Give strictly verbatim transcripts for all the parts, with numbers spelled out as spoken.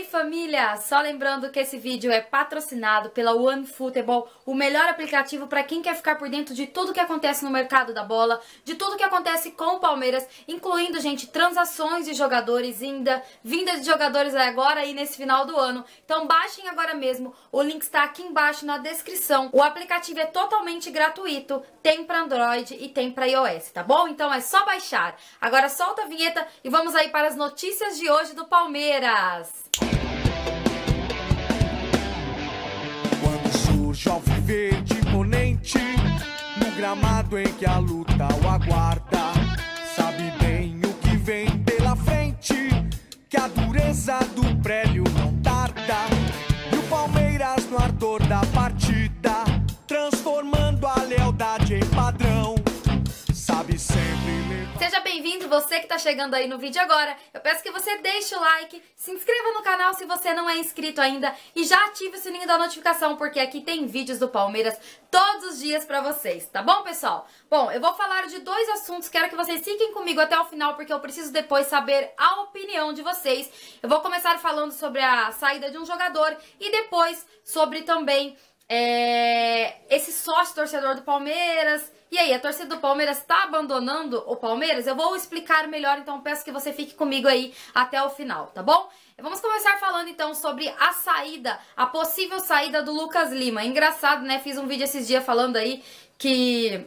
família! Só lembrando que esse vídeo é patrocinado pela OneFootball, o melhor aplicativo para quem quer ficar por dentro de tudo que acontece no mercado da bola, de tudo que acontece com o Palmeiras, incluindo, gente, transações de jogadores, ainda vinda de jogadores agora e nesse final do ano. Então baixem agora mesmo, o link está aqui embaixo na descrição. O aplicativo é totalmente gratuito, tem para Android e tem para iOS, tá bom? Então é só baixar. Agora solta a vinheta e vamos aí para as notícias de hoje do Palmeiras. Quando surge ao verde imponente, no gramado em que a luta o aguarda, sabe bem o que vem pela frente, que a dureza do prélio não tarda, e o Palmeiras no ardor da partida, transformando a lealdade em padrão, sabe sempre... Seja bem-vindo, você que está chegando aí no vídeo agora. Eu peço que você deixe o like, se inscreva no canal se você não é inscrito ainda e já ative o sininho da notificação, porque aqui tem vídeos do Palmeiras todos os dias pra vocês, tá bom, pessoal? Bom, eu vou falar de dois assuntos, quero que vocês fiquem comigo até o final, porque eu preciso depois saber a opinião de vocês. Eu vou começar falando sobre a saída de um jogador e depois sobre também é, esse sócio torcedor do Palmeiras. E aí, a torcida do Palmeiras está abandonando o Palmeiras? Eu vou explicar melhor, então peço que você fique comigo aí até o final, tá bom? Vamos começar falando então sobre a saída, a possível saída do Lucas Lima. Engraçado, né? Fiz um vídeo esses dias falando aí que...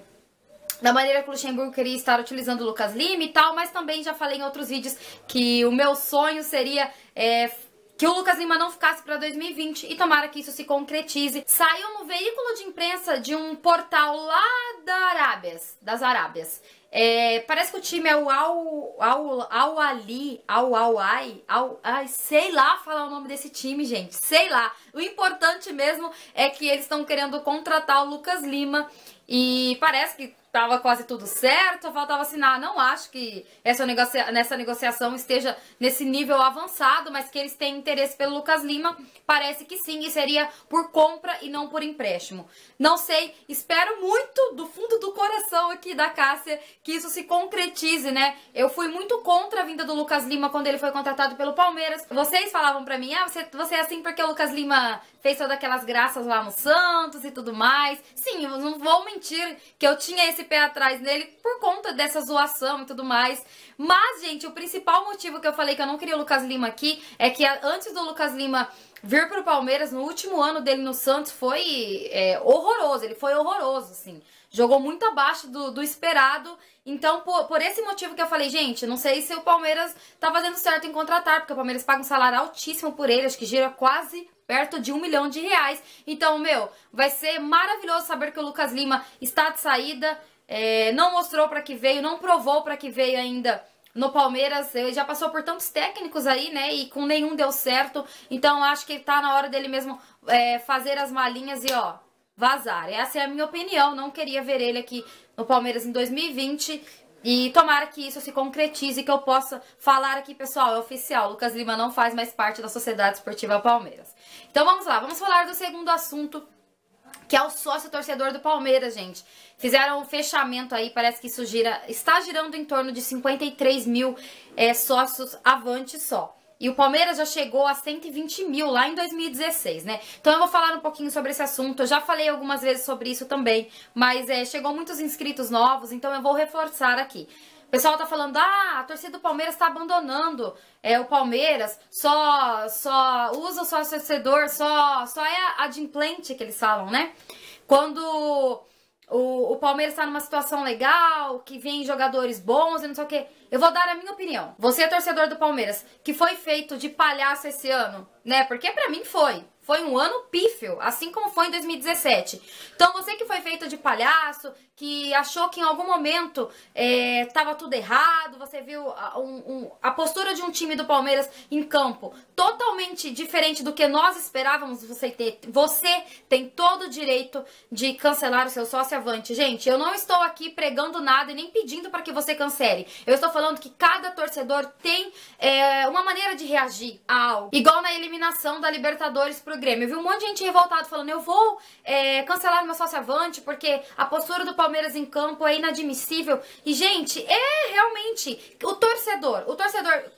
da maneira que o Luxemburgo queria estar utilizando o Lucas Lima e tal, mas também já falei em outros vídeos que o meu sonho seria... É, que o Lucas Lima não ficasse para dois mil e vinte e tomara que isso se concretize. Saiu no veículo de imprensa de um portal lá da Arábias, das Arábias. É, parece que o time é o Al, Al, Al Ali, Al Al Ai, Al, ai, sei lá falar o nome desse time, gente, sei lá. O importante mesmo é que eles estão querendo contratar o Lucas Lima e parece que tava quase tudo certo, faltava assinar. Não acho que essa negocia nessa negociação esteja nesse nível avançado, mas que eles têm interesse pelo Lucas Lima, parece que sim, e seria por compra e não por empréstimo. Não sei, espero muito do fundo do coração aqui da Cássia que isso se concretize, né? Eu fui muito contra a vinda do Lucas Lima quando ele foi contratado pelo Palmeiras. Vocês falavam pra mim, ah, você, você é assim porque o Lucas Lima fez todas aquelas graças lá no Santos e tudo mais. Sim, eu não vou mentir que eu tinha esse pé atrás nele por conta dessa zoação e tudo mais. Mas, gente, o principal motivo que eu falei que eu não queria o Lucas Lima aqui é que antes do Lucas Lima vir pro Palmeiras, no último ano dele no Santos, foi é, horroroso. Ele foi horroroso, assim. Jogou muito abaixo do, do esperado. Então, por, por esse motivo que eu falei, gente, não sei se o Palmeiras tá fazendo certo em contratar, porque o Palmeiras paga um salário altíssimo por ele, acho que gira quase perto de um milhão de reais. Então, meu, vai ser maravilhoso saber que o Lucas Lima está de saída, é, não mostrou pra que veio, não provou pra que veio ainda no Palmeiras. Ele já passou por tantos técnicos aí, né, e com nenhum deu certo. Então, acho que tá na hora dele mesmo é, fazer as malinhas e, ó, vazar. Essa é a minha opinião, não queria ver ele aqui no Palmeiras em dois mil e vinte e tomara que isso se concretize, que eu possa falar aqui, pessoal, é oficial, o Lucas Lima não faz mais parte da Sociedade Esportiva Palmeiras. Então vamos lá, vamos falar do segundo assunto, que é o sócio torcedor do Palmeiras, gente. Fizeram um fechamento aí, parece que isso gira, está girando em torno de cinquenta e três mil é, sócios avante só. E o Palmeiras já chegou a cento e vinte mil lá em dois mil e dezesseis, né? Então eu vou falar um pouquinho sobre esse assunto. Eu já falei algumas vezes sobre isso também, mas é, chegou muitos inscritos novos, então eu vou reforçar aqui. O pessoal tá falando, ah, a torcida do Palmeiras tá abandonando é, o Palmeiras, só, só usa o sócio torcedor, só, só é adimplente que eles falam, né? Quando... O, o Palmeiras tá numa situação legal, que vem jogadores bons e não sei o que. Eu vou dar a minha opinião. Você é torcedor do Palmeiras, que foi feito de palhaço esse ano, né? Porque pra mim foi. Foi um ano pífio, assim como foi em dois mil e dezessete. Então você que foi feito de palhaço, que achou que em algum momento é, tava tudo errado, você viu a, um, um, a postura de um time do Palmeiras em campo totalmente diferente do que nós esperávamos você ter. Você tem todo o direito de cancelar o seu sócio avante. Gente, eu não estou aqui pregando nada e nem pedindo para que você cancele. Eu estou falando que cada torcedor tem é, uma maneira de reagir a algo. Igual na eliminação da Libertadores pro Grêmio. Eu vi um monte de gente revoltado falando, eu vou é, cancelar meu sócio avante porque a postura do Palmeiras em campo é inadmissível. E, gente, é realmente o torcedor, o torcedor...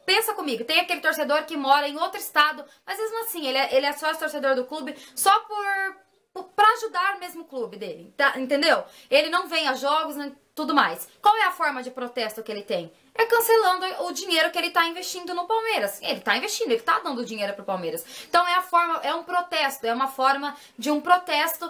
pensa comigo, tem aquele torcedor que mora em outro estado, mas mesmo assim, ele é, ele é sócio torcedor do clube só por... pra ajudar mesmo o clube dele, tá? Entendeu? Ele não vem a jogos, né, tudo mais. Qual é a forma de protesto que ele tem? É cancelando o dinheiro que ele tá investindo no Palmeiras. Ele tá investindo, ele tá dando dinheiro pro Palmeiras. Então é a forma, é um protesto, é uma forma de um protesto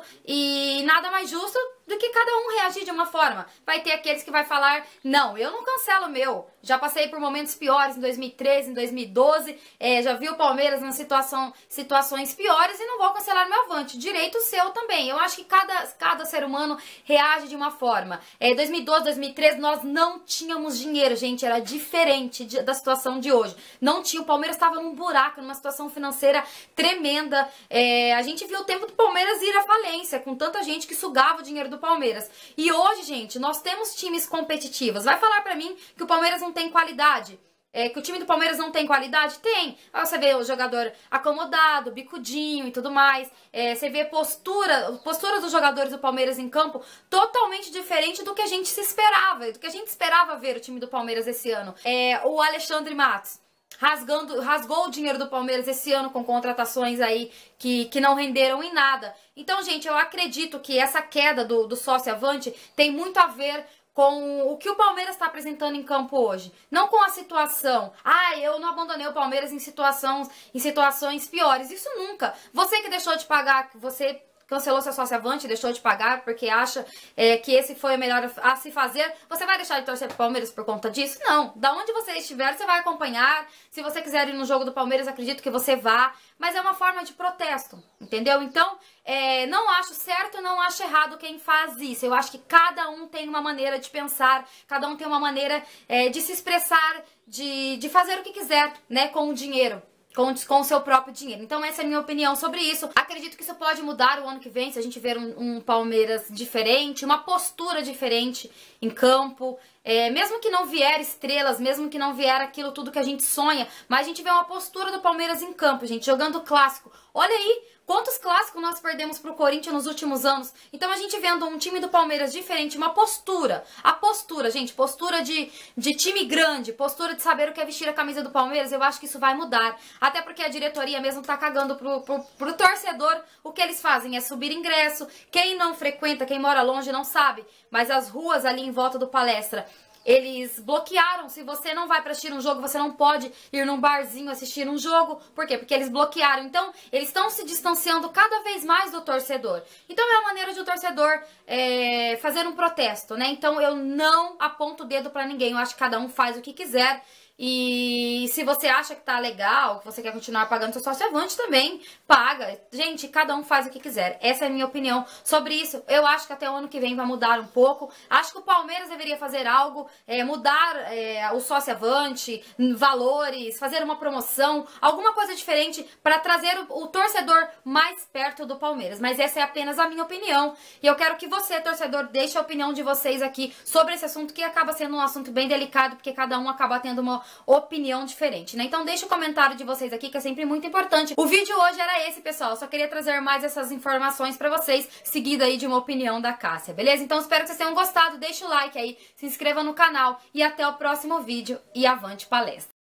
e nada mais justo do que cada um reagir de uma forma. Vai ter aqueles que vai falar, não, eu não cancelo o meu. Já passei por momentos piores em dois mil e treze, em dois mil e doze, é, já vi o Palmeiras em situação, situações piores e não vou cancelar meu Avante. Direito seu também. Eu acho que cada, cada ser humano reage de uma forma. É, dois mil e doze, dois mil e treze, nós não tínhamos dinheiro, gente. Era diferente de, da situação de hoje. Não tinha, o Palmeiras estava num buraco, numa situação financeira tremenda. É, a gente viu o tempo do Palmeiras ir à falência, com tanta gente que sugava o dinheiro do Palmeiras. E hoje, gente, nós temos times competitivos. Vai falar pra mim que o Palmeiras não tem qualidade? É, que o time do Palmeiras não tem qualidade? Tem. Aí você vê o jogador acomodado, bicudinho e tudo mais. É, você vê postura, postura dos jogadores do Palmeiras em campo totalmente diferente do que a gente se esperava, do que a gente esperava ver o time do Palmeiras esse ano. É, o Alexandre Matos rasgando, rasgou o dinheiro do Palmeiras esse ano com contratações aí que, que não renderam em nada. Então, gente, eu acredito que essa queda do, do sócio-avante tem muito a ver com o que o Palmeiras está apresentando em campo hoje. Não com a situação, ah, eu não abandonei o Palmeiras em, situação, em situações piores. Isso nunca. Você que deixou de pagar, você cancelou seu sócio-avante, deixou de pagar porque acha é, que esse foi o melhor a se fazer, você vai deixar de torcer pro Palmeiras por conta disso? Não. Da onde você estiver, você vai acompanhar. Se você quiser ir no jogo do Palmeiras, acredito que você vá. Mas é uma forma de protesto, entendeu? Então, é, não acho certo, não acho errado quem faz isso. Eu acho que cada um tem uma maneira de pensar, cada um tem uma maneira é, de se expressar, de, de fazer o que quiser, né, com o dinheiro. Com, com o seu próprio dinheiro. Então essa é a minha opinião sobre isso. Acredito que isso pode mudar o ano que vem, se a gente ver um, um Palmeiras diferente, uma postura diferente em campo. É, mesmo que não vier estrelas, mesmo que não vier aquilo tudo que a gente sonha, mas a gente vê uma postura do Palmeiras em campo, gente, jogando clássico. Olha aí, quantos clássicos nós perdemos pro Corinthians nos últimos anos. Então a gente vendo um time do Palmeiras diferente, uma postura. A postura, gente, postura de, de time grande, postura de saber o que é vestir a camisa do Palmeiras, eu acho que isso vai mudar. Até porque a diretoria mesmo tá cagando pro, pro, pro torcedor. O que eles fazem é subir ingresso. Quem não frequenta, quem mora longe não sabe, mas as ruas ali em volta do Palestra, eles bloquearam. Se você não vai para assistir um jogo, você não pode ir num barzinho assistir um jogo. Por quê? Porque eles bloquearam. Então, eles estão se distanciando cada vez mais do torcedor. Então, é uma maneira de o torcedor é, fazer um protesto, né? Então, eu não aponto o dedo para ninguém. Eu acho que cada um faz o que quiser. E se você acha que tá legal, que você quer continuar pagando seu sócio-avante, também paga. Gente, cada um faz o que quiser. Essa é a minha opinião sobre isso. Eu acho que até o ano que vem vai mudar um pouco. Acho que o Palmeiras deveria fazer algo, é, mudar é, o sócio-avante, valores, fazer uma promoção, alguma coisa diferente para trazer o, o torcedor mais perto do Palmeiras. Mas essa é apenas a minha opinião. E eu quero que você, torcedor, deixe a opinião de vocês aqui sobre esse assunto, que acaba sendo um assunto bem delicado, porque cada um acaba tendo uma opinião diferente, né? Então deixa o comentário de vocês aqui, que é sempre muito importante. O vídeo hoje era esse, pessoal. Eu só queria trazer mais essas informações pra vocês, seguido aí de uma opinião da Cássia, beleza? Então espero que vocês tenham gostado. Deixa o like aí, se inscreva no canal e até o próximo vídeo. E avante palestra!